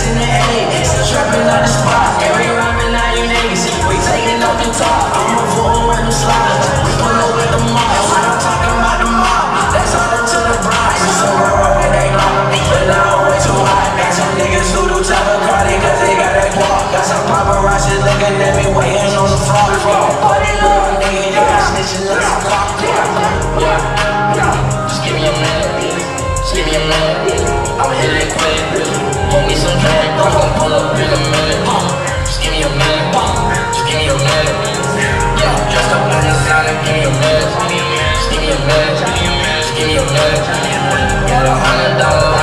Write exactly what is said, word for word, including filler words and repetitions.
in the A. Trapping on the spot, every rhyming now you niggas. We taking off the top, I'm a fool with them slides. We pull up with the mob, and when I'm talking about the mob, that's all up to the Bronx. It's a world where they long, but now I'm way too hot. Got some niggas who do type of cardi cause they got that guap. Got some paparazzi looking at me waiting on the floor. Buddy little nigga, you got snitching like a cop. Just give me a minute, just give me a minute. I'ma hit it quick, pour me some drink, I'm gon' pull up in a minute. Just give me a minute, just give me a minute. Yeah, dressed up in designer, give me a minute. Just give me a minute, just give me a minute. Got a hundred dollar